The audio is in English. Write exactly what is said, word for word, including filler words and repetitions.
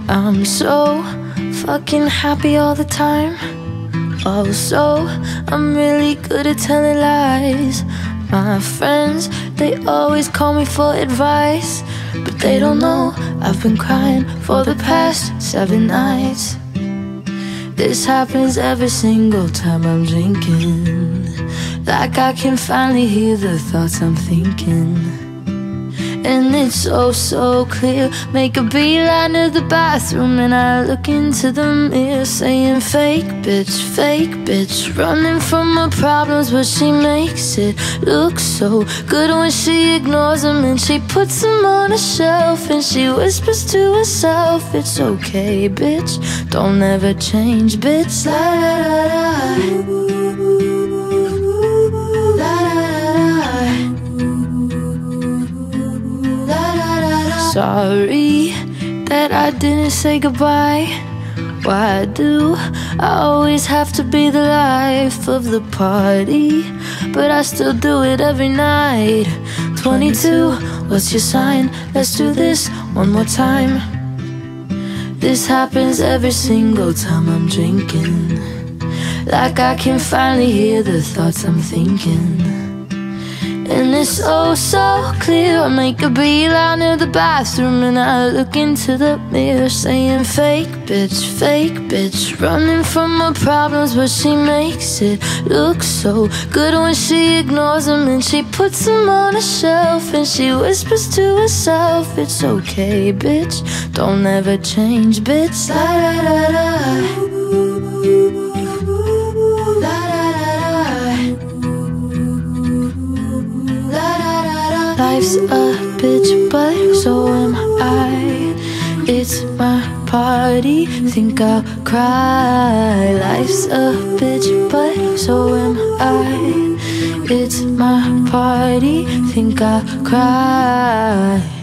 I'm so fucking happy all the time. Also, I'm really good at telling lies. My friends, they always call me for advice, but they don't know I've been crying for the past seven nights. This happens every single time I'm drinking, like I can finally hear the thoughts I'm thinking. And it's so, so clear. Make a beeline to the bathroom and I look into the mirror, saying fake bitch, fake bitch, running from her problems, but she makes it look so good when she ignores them. And she puts them on a shelf and she whispers to herself, it's okay bitch, don't ever change bitch. La la la la. Sorry that I didn't say goodbye. Why do I always have to be the life of the party? But I still do it every night. Twenty-two, what's your sign? Let's do this one more time. This happens every single time I'm drinking, like I can finally hear the thoughts I'm thinking. And it's oh so clear. I make a beeline to the bathroom and I look into the mirror, saying fake bitch, fake bitch, running from her problems, but she makes it look so good when she ignores them. And she puts them on a shelf and she whispers to herself, it's okay bitch, don't ever change bitch. La la la la. Life's a bitch, but so am I. It's my party, think I'll cry. Life's a bitch, but so am I. It's my party, think I'll cry.